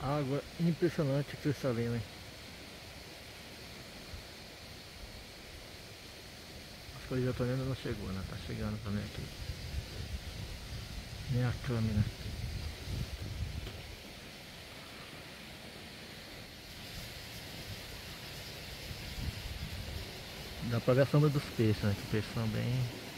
Água impressionante, cristalina, hein? Acho que o Rio ainda não chegou, né? Tá chegando também aqui. Nem a câmera. Dá pra ver a sombra dos peixes, né? Que os peixes são bem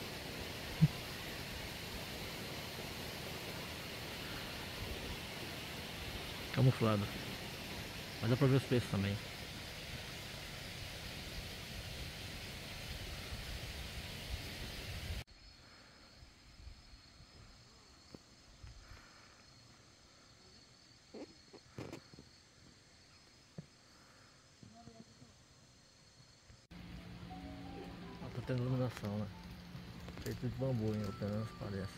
camuflados. Mas dá pra ver os peixes também. Ó, tá tendo iluminação, né? Feito de bambu, hein? Pelo menos parece.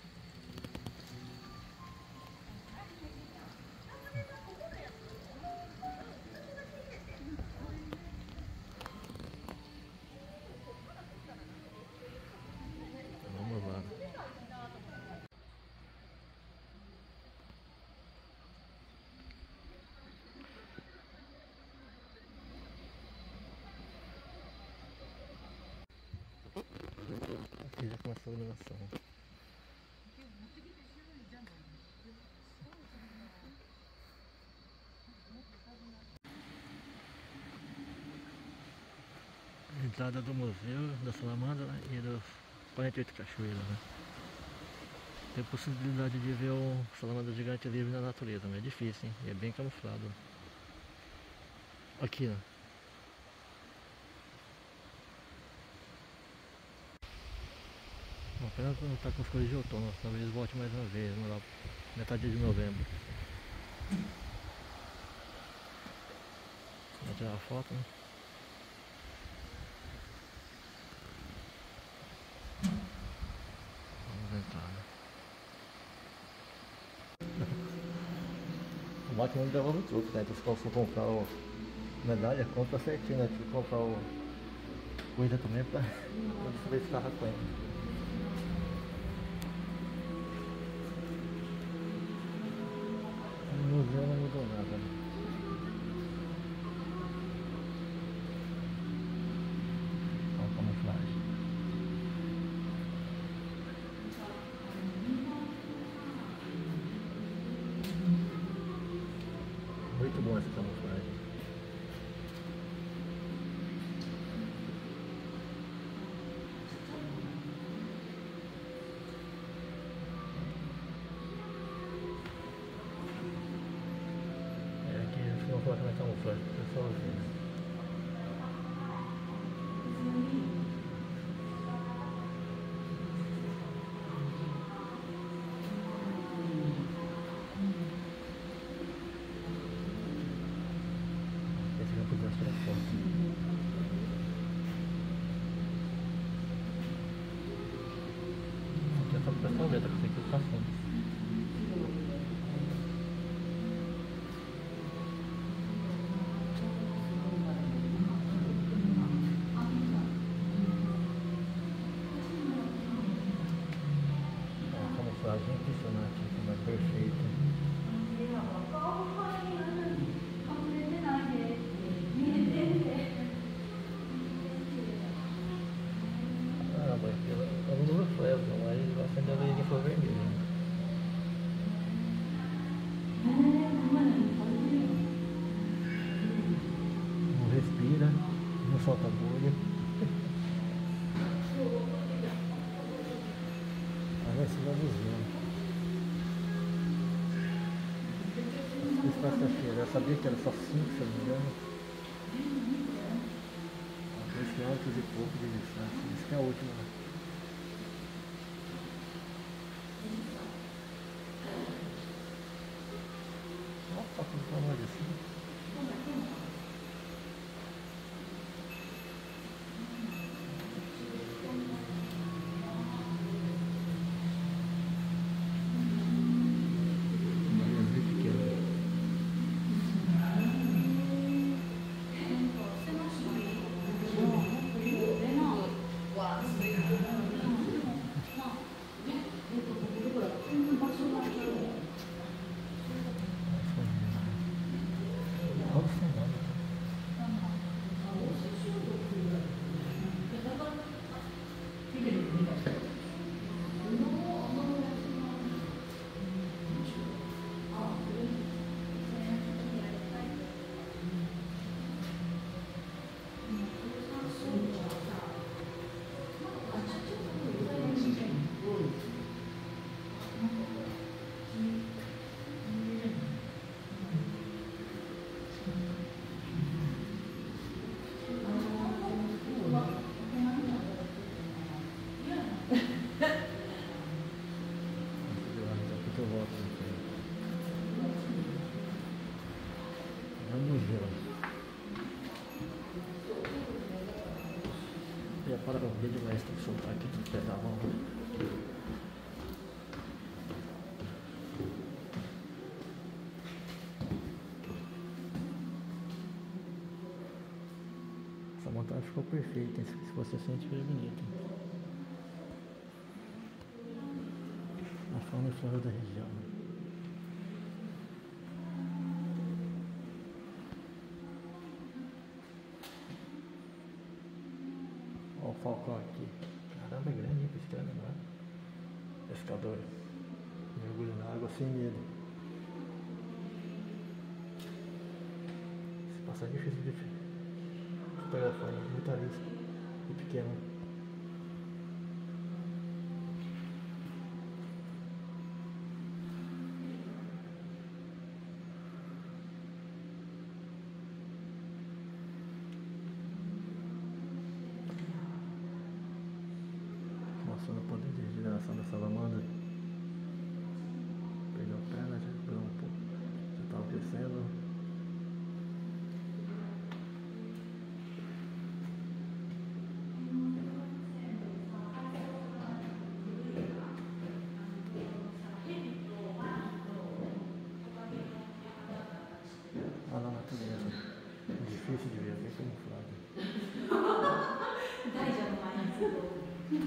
Vamos lá. Aqui já começou a iluminação. Entrada do museu da Salamandra e dos 48 cachoeiras, né? Tem possibilidade de ver o salamandra gigante livre na natureza, mas é difícil, hein? E é bem camuflado. Aqui, ó. Apenas não tá com as cores de outono, talvez volte mais uma vez, lá metade de novembro. Vou tirar a foto, né? Vamos entrar, né? O máquina não devolve o truque, né? Então se for comprar o medalha, compra certinho, né? Tem que comprar o coisa também pra saber se tava com ele. No museu não mudou nada, né? Olha a camuflagem. Muito bom essa camuflagem. É aqui eles vão colocar na camuflagem, pessoal. Esse já podia tirar foto. Aqui é só pro pessoal ver, tá com que passando. A camuflagem é impressionante, como é perfeita. Ah, mas eu não refleto, mas vai acender a luz for vermelha. Não respira, não solta bolha. Mas vai ser luzendo. Quarta-feira, eu sabia que era só 5, se eu não me engano. 2 quilômetros e pouco de distância. Isso que é a última. Nossa, que tamanho assim. para o vídeo, mas tem que soltar aqui, tem que pegar a mão. Essa montagem ficou perfeita, se fosse assim, seria bonito. A fauna e flora da região. Olha o falcão aqui. Caramba, é grande, hein? Piscando agora. Pescador. Mergulho na água sem medo. Esse passarinho é difícil de fotografar, muita lista e pequeno. Mostrando o poder de regeneração da salamandra. Perdeu a perna, já virou um pouco. Já estava crescendo. Olha na natureza. Difícil de ver, bem camuflado. Dai già mai.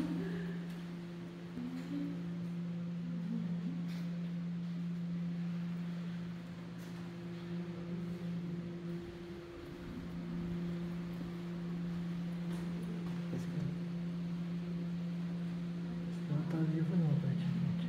Esse não tá vivo não, praticamente.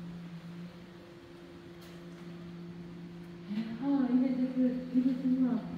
Ah, ele é de